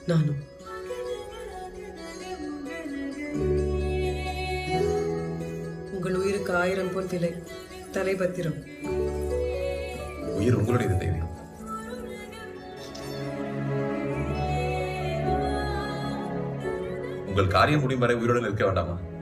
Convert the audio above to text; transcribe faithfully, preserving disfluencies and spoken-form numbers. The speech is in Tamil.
நானும். உங்கள் உயிருக்கு ஆயிரம் பொன் விலை. தலைபத்திரம். உயிர் உங்களுடையது தேவி. உங்கள் காரியம் முடியும் வரை உயிருடன் இருக்க வேண்டாமா?